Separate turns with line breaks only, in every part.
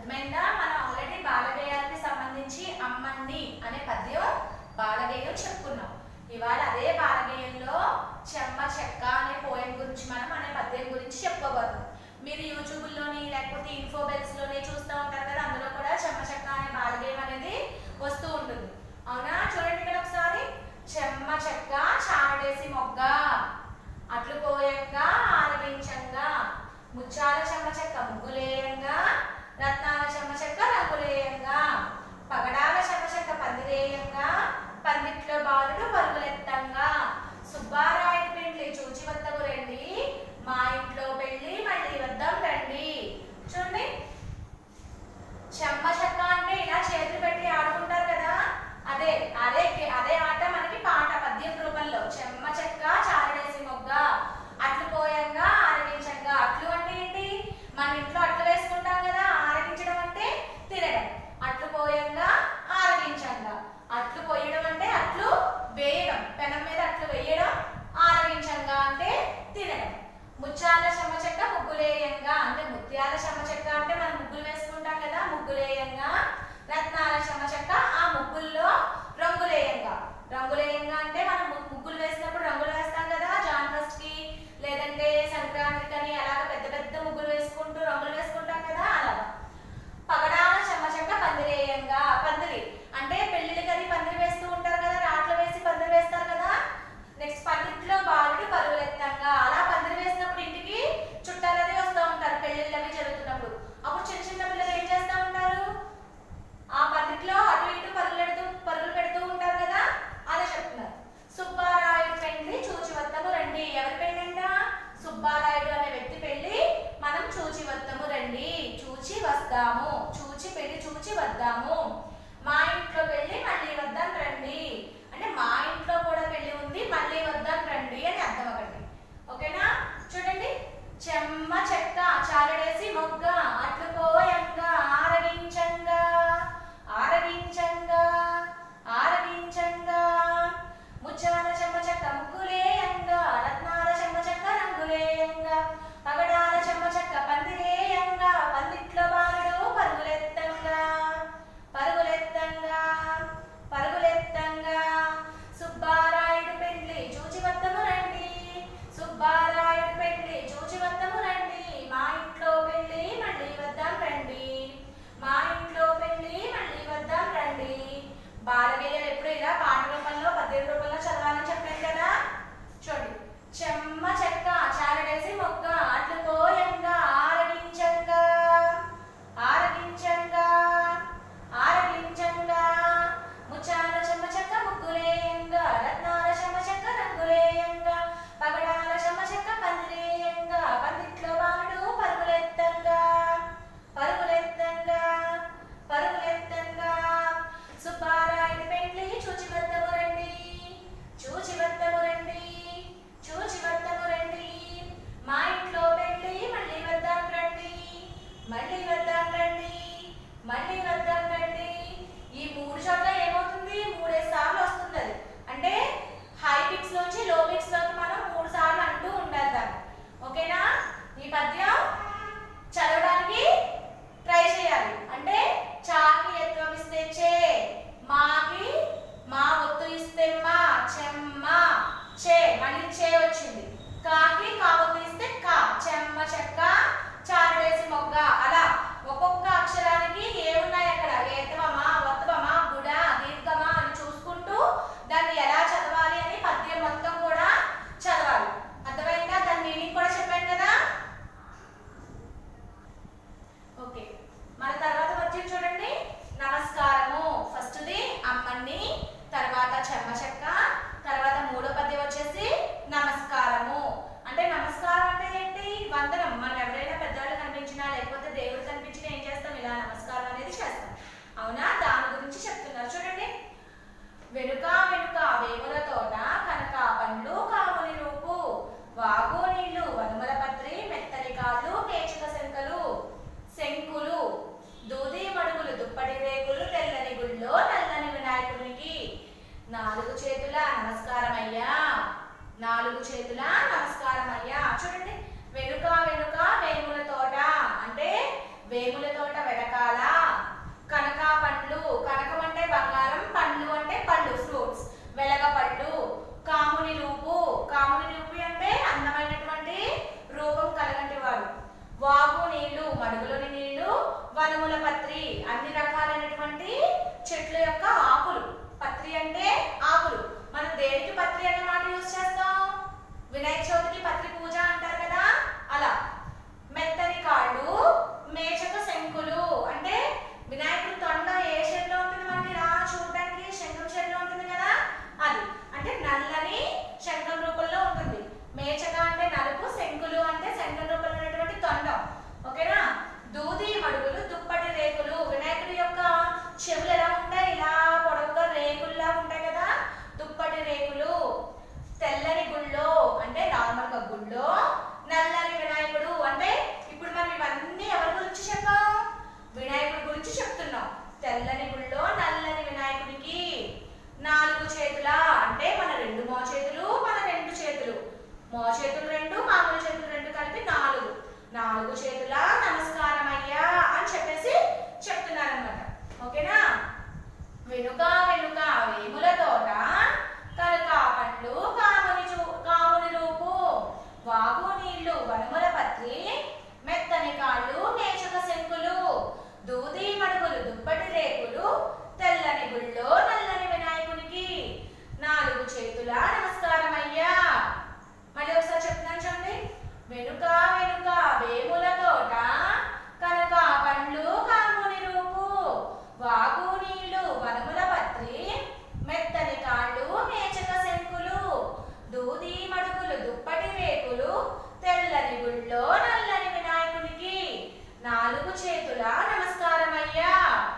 అర్థమైందా? మనం ఆల్రెడీ బాలగేయానికి సంబంధించి అమ్మండి అనే పద్యం బాలగేయం చెప్పుకున్నాం. ఇవాళ అదే బాలగేయంలో చెమ్మ చెక్క అనే పోయం గురించి మనం అనే పద్యం గురించి చెప్పుకోబోతున్నాం. మీరు యూట్యూబ్లోని లేకపోతే ఇన్ఫోబెల్స్లోని చూస్తూ ఉంటారు కదా, అందులో కూడా చెమ్మ చెక్క అనే బాలగేయం అనేది వస్తూ ఉంటుంది. అవునా? చూడండి ఇక్కడ ఒకసారి. చెమ్మ చెక్క చారడేసి మొగ్గ, అట్లు పోయంగా ఆరగించంగా, ముత్యాల చెమ్మ చెక్క ముగ్గులేయంగా, రత్నాల చెమ్మ చెక్క రంగులేయంగా, పగడాల చెమ్మ చెక్క పందిరేయంగా, పందిట్లో బాలుడు పరుగులెత్తంగా, సుబ్బారాయుడి పెండ్లి చూచి వద్దకు రండి, మా ఇంట్లో పెళ్లి మళ్ళీ వద్దాం రండి. చూడండి, చెమ్మ చెక్క అంటే ఇలా చేతులు పెట్టి ఆడుకుంటారు కదా, అదే అదే అదే ఆట మనకి పాట పద్యం రూపంలో. చెమ్మ చెక్క చారడేసి మొగ్గ, అట్లు పోయంగా ఆరగించంగా. అట్లు అంటే ఏంటి? మన ఇంట్లో అట్లు వేసుకుంటాం కదా, ఆరగించడం అంటే తినడం. అట్లు పోయంగా ఆరగించంగా. అట్లు పోయడం అంటే అట్లు వేయడం, పెనం మీద అట్లు వేయడం. ఆరగించంగా అంటే తినడం. ముత్యాల చెమ్మ చెక్క ముగ్గులేయంగా అంటే ముత్యాల చెమ్మ చెక్క అంటే మనం ముగ్గులు వేసుకుంటాం కదా, ముగ్గులేయంగా. రత్నాల చెమ్మ చెక్క ఆ ముగ్గుల్లో రంగులేయంగా. రంగులేయంగా అంటే మనం ముగ్గులు వేసినప్పుడు రంగులు వేస్తాం కదా, జాన్ ఫస్ట్ కి లేదంటే సంక్రాంతికి అని అలాగ పెద్ద పెద్ద ముగ్గులు వేసుకుంటూ రంగులు వేసుకుంటాం కదా, అలాగా. పగడాల చెమ్మ చెక్క పందిరేయంగా. పందిరి అంటే పెళ్లిళ్ళకి అది పందిరి వేస్తూ ఉంటారు కదా, రాట్లు వేసి పందిరి వేస్తారు కదా. నెక్స్ట్ పందిట్లో బాలుడు పరుగులెత్తంగా. అలా పందిరి వేసినప్పుడు ఇంటికి చుట్టాలు అది వస్తూ ఉంటారు పెళ్లిళ్ళు అవి జరుగుతున్నప్పుడు. అప్పుడు చిన్న చిన్న పిల్లలు ఏం చేస్తూ ఉంటారు? ఆ పందిట్లో అటు ఇటు పరుగులు పెడుతూ ఉంటారు కదా, అదే చెప్తున్నారు. సుబ్బారాయుడు పెళ్లి చూచి వద్దము రండి. ఎవరి పెళ్ళంట? సుబ్బారాయుడు అనే వ్యక్తి పెళ్లి మనం చూచి వద్దము రండి, చూచి వస్తాము. చూచి పెళ్లి చూచి వద్దాము. మా ఇంట్లో పెళ్లి మళ్ళీ వద్దాం రండి అంటే మా ఇంట్లో కూడా పెళ్లి ఉంది, మళ్ళీ వద్దాం రండి అని అర్థం ఒకటి. ఓకేనా? చూడండి, చెమ్మ చెక్క చారడేసి మొగ్గ, అట్లు పోయంగా ఆరగించంగా, ఆరగించంగా, ఆరగించంగా, ముత్యాల చెమ్మ చెక్క ముగ్గులేయంగా, రత్నాల చెమ్మ చెక్క రంగులేయంగా, పగడాల చెమ్మ చెక్క పందిరేయంగా, పందిట్లో బాలుడు పరుగులెత్తంగా, మో చేతులు 2 మామూలు చేతులు 2 కలిపి 4. 4 చేతుల నమస్కారం అయ్యా అని చెప్పేసి చెప్తున్నారు అన్నమాట. ఓకేనా? వెనుక వెనుక వేముల తోట కనక పండ్లు కాముని రూపు వాగు నీళ్లు వనముల పత్రి మెత్తని కాళ్ళు నేచక శంకులు దూది మడుగులు దుప్పటి రేకులు తెల్లని గుళ్ళో నల్లని వినాయకునికి 4 చేతుల నమస్కారం అయ్యా. మళ్ళీ ఒకసారి చెప్తున్నాను చూడండి. వెనుక వెనుక వేముల తోట కనక పండ్లు కాముని రూపు వాగు నీళ్లు వనముల పత్రి మెత్తని కాళ్ళు నేచక శంకులు దూది మడుగులు దుప్పటి రేకులు తెల్లని గుళ్ళో నల్లని వినాయకునికి 4 చేతుల నమస్కారం అయ్యా.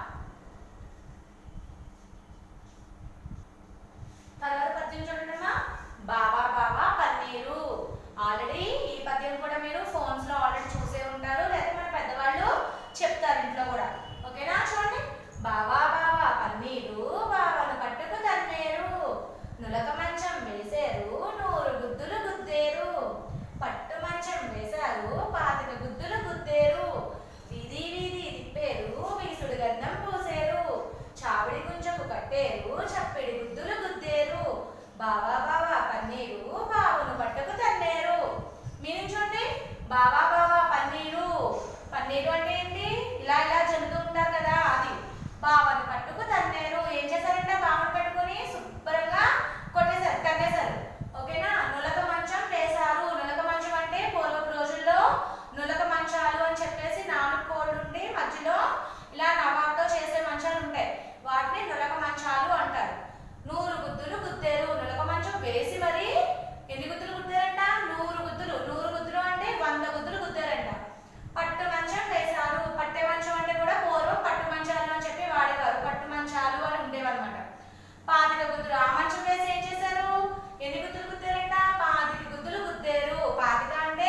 తర్వాత పద్యం చూడండమ్మా. బావా బావా పన్నీరు. ఆల్రెడీ ఈ పద్యం కూడా మీరు ఫోన్స్ లో ఆల్రెడీ చూసే ఉంటారు, లేదా మన పెద్దవాళ్ళు చెప్తారు ఇంట్లో కూడా. ఓకేనా? చూడండి. బావా బావా పన్నీరు బావను పట్టుకు తన్నేరు నులక మంచం వేసేరు 100 గుద్దులు గుద్దేరు పట్టు మంచం వేశారు 25 గుద్దులు గుద్దేరు వీధి వీధి తిప్పేరు వీసుడు గంధం పూసేరు చావిడి గుంజకు కట్టేరు చప్పిడి గుద్దులు గుద్దేరు బావా బావా పన్నీరు బావను పట్టుకు తన్నేరు. మీరు చూడండి. బావా బావా పన్నీరు. పన్నీరు అంటే ఏంటి? ఇలా ఇలా జరుగుతూ ఉంటారు కదా, అది. బావను పట్టుకు తన్నేరు. ఏం చేశారంటే బావను పట్టుకుని శుభ్రంగా కొట్టేశారు, తన్నేశారు. ఓకేనా? నులక మంచం వేశారు. నులక మంచం అంటే పూర్వపు రోజుల్లో నులక మంచాలు అని చెప్పేసి 4 కోళ్ళు ఉండి మధ్యలో ఇలా నవాబుతో చేసే మంచాలు ఉంటాయి, వాటిని నులక మంచాలు అంటారు. 100 గుద్దులు గుద్దేరు. నులక మంచం వేసి మరి ఎన్ని గుద్దులు గుద్దారంట? 100 గుద్దులు. 100 గుద్దులు అంటే 100 గుద్దులు గుద్దారంట. పట్టు మంచం వేశారు. పట్టే మంచం అంటే కూడా పూర్వం పట్టు మంచాలు అని చెప్పి వాడేవారు, పట్టు మంచాలు అని ఉండేవారు అనమాట. 25 గుద్దులు. ఆ మంచం వేసి ఏం చేశారు? ఎన్ని గుద్దులు గుద్దారంట? 25 గుద్దులు గుద్దారు. 25 అంటే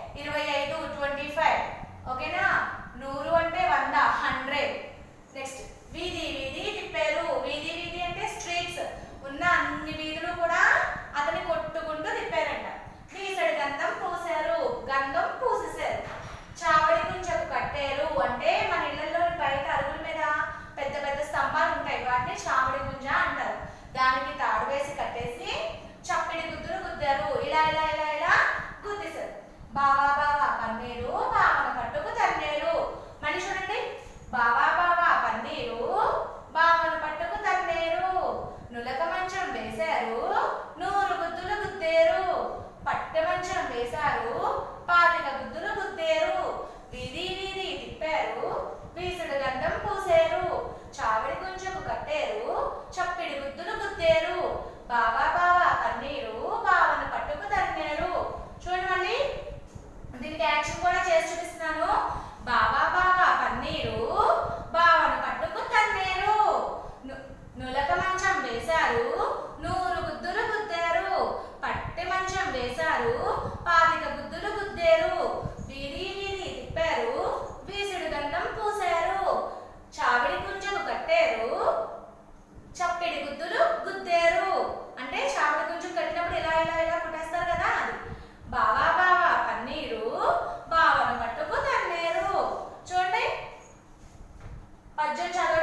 25, 25. ఓకేనా? 100 అంటే 100, 100. నెక్స్ట్ వీధి వీధి తిప్పారు. వీధి వీధి అంటే స్ట్రీట్స్, ఉన్న అన్ని వీధులు కూడా అతని కొట్టుకుంటూ తిప్పారంట. వీసడి గంధం పూసారు. గంధం పూసేశారు. చావడి గుంజకు కట్టారు. అంటే మన ఇళ్లలో బయట అరుగుల మీద పెద్ద పెద్ద స్తంభాలు ఉంటాయి, వాటిని చావడి గుంజ అంటారు. దానికి తాడు వేసి కట్టేసి చప్పిడి గుద్దులు గుద్దారు. ఇలా ఇలా ఇలా ఇలా గుద్దేశారు. బావా బావా పన్నీరు బావను పట్టుకు తన్నేరు. మళ్ళీ చూడండి. బావా బావా పన్నీరు బావను పట్టుకు తన్నేరు నులక మంచం వేశారు 100 గుద్దులు గుద్దేరు పట్టె మంచం వేశారు 25 గుద్దులు గుద్దేరు వీధి వీధి తిప్పారు వీసుడు గంధం పూసేరు చావిడి గుంజకు కట్టేరు చప్పిడి గుద్దులు గుద్దేరు బావా బావా పన్నీరు బావను పట్టుకు తన్నేరు. చూడండి, మళ్ళీ దీనికి యాక్షన్ కూడా చేసి చూపిస్తున్నాను. బావా బావా పన్నీరు బావను పట్టుకు తన్నేరు నులక మంచం వేశారు 100 గుద్దులు గుద్దారు పట్టె మంచం వేశారు 25 గుద్దులు గుద్దేరు వీధి వీధి తిప్పారు వీసుడు గంధం పూసారు చావిడి గుంజకు కట్టారు చప్పిడి గుద్దులు గుద్దేరు. అంటే చావిడి గుంజకు కట్టినప్పుడు ఇలా ఇలా ఇలా కుట్టేస్తారు కదా, అది. బావా బావా పన్నీరు బావను పట్టుకు తన్నేరు. చూడండి, పద్యం చదవ